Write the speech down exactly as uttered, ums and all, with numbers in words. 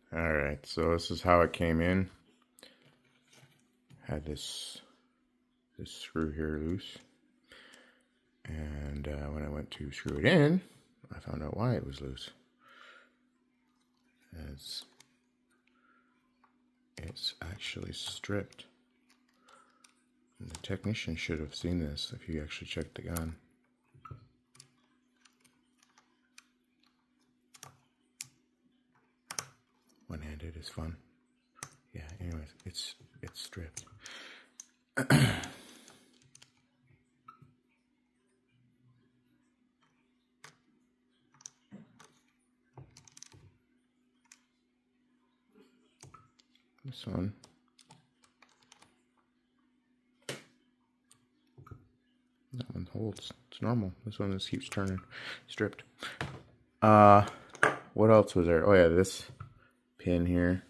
Alright, so this is how it came in. Had this this screw here loose. And uh, when I went to screw it in, I found out why it was loose. It's, it's actually stripped. And the technician should have seen this if you actually checked the gun. One-handed is fun. Yeah, anyways, it's it's stripped. This one. That one holds. It's normal. This one just keeps turning. Stripped. Uh, what else was there? Oh yeah, this pin here.